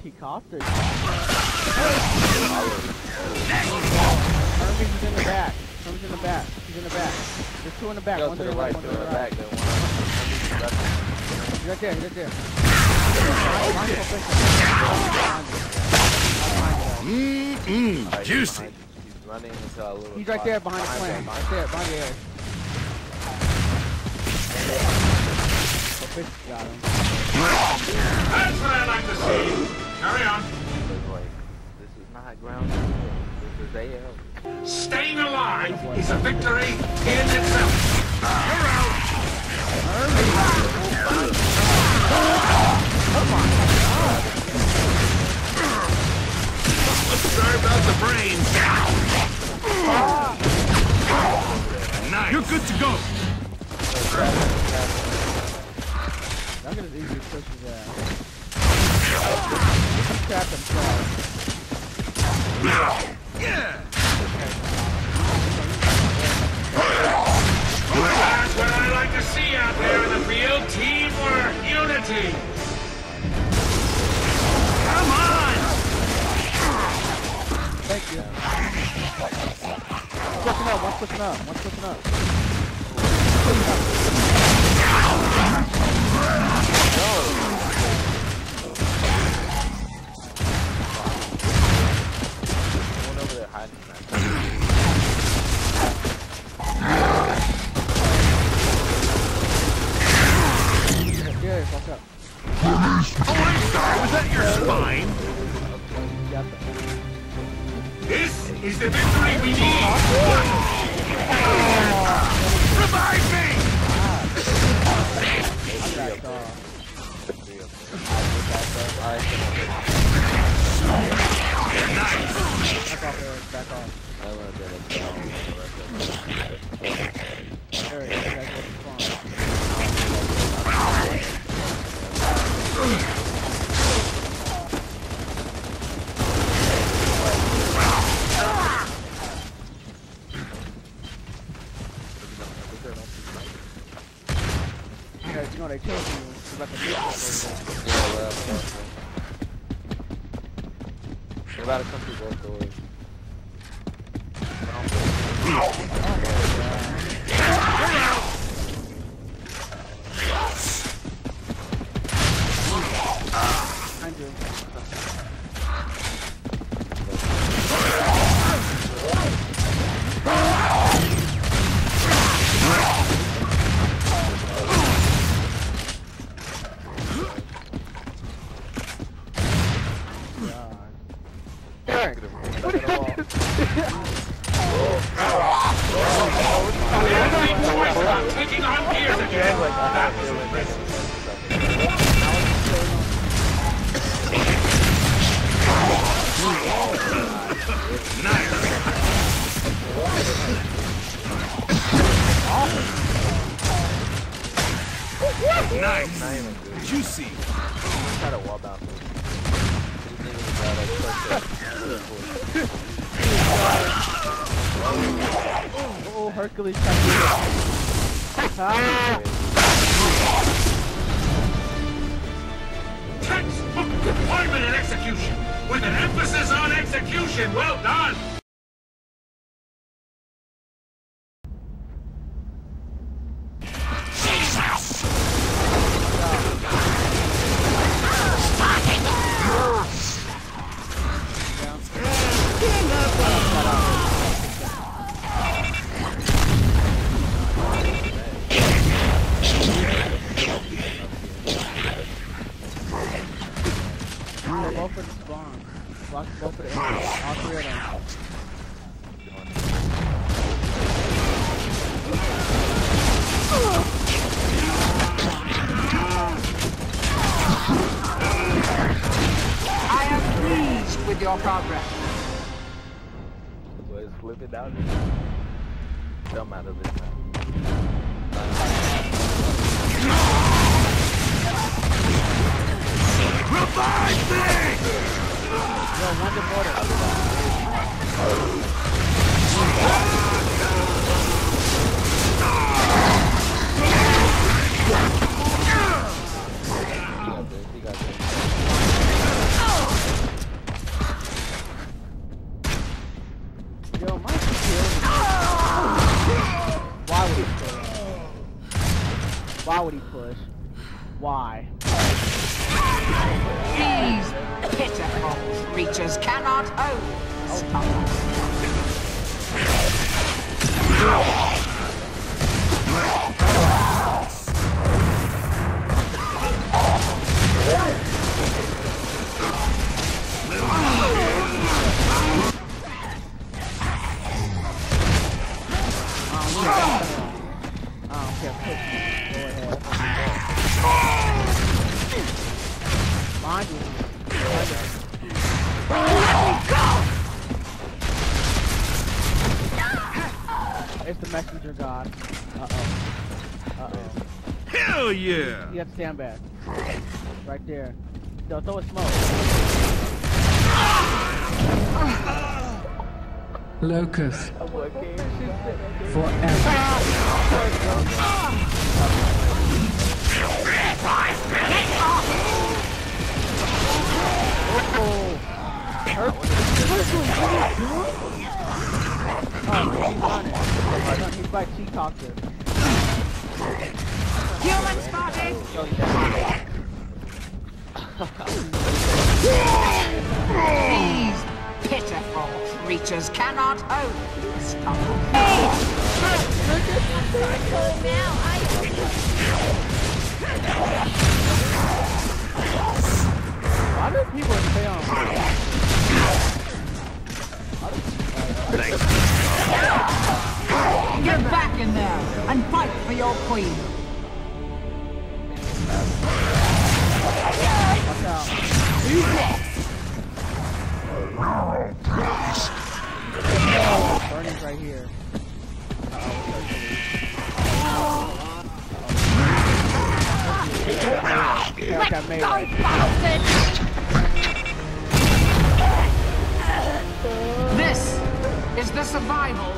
he copped it. Hermes is in the back. Hermes in the back. He's in the back. There's two in the back. Go One to the right, one to to the the back. right. Then one. He's right there. He's right there. Juicy. He's running into a little. He's right there behind the flame. Right there, behind the edge. Fish got him. That's what I like to see. Carry on. This is not ground. This is AL. Staying alive is a victory in itself. You're out. Sorry about the brains. Nice. You're good to go. I'm gonna easily push his ass. He trapped himself. Yeah. That's what I like to see out there in the field. Teamwork, unity. Come on. Thank you. Pushing up, one's pushing up, one's pushing up. One over there hiding that. Yeah, fuck up. Oh, I'm sorry. Was that your spine? Got the This is the victory we need. Revive me. Nice. Back off, Eric, back off. I want to get it down. Eric, you guys go to spawn. Yeah, you know they killed you. You got the We're about to come through both doors. Taking on gears again. That was impressive. Nice. Juicy. Try to wall bounce. Oh, Hercules. Textbook deployment and execution, with an emphasis on execution. Well done. Both for the spawn. Block both for the enemy. All three of them. I am pleased with your progress. Let's flip it down. Don't matter this time. Revive me! Yo, one to mortar. He got this. Why would he push? Why? These pitiful creatures cannot hold stubborn. Mind you. It's the messenger god. Uh-oh. Uh-oh. Hell yeah! You have to stand back. Right there. Yo, throw a smoke. Locust. Forever. He's like cheat talker. Human spotted! These pitiful creatures cannot hold stubborn. Why do people stay on? Get back in there and fight for your queen. Watch out. Burning's right here. This is the survival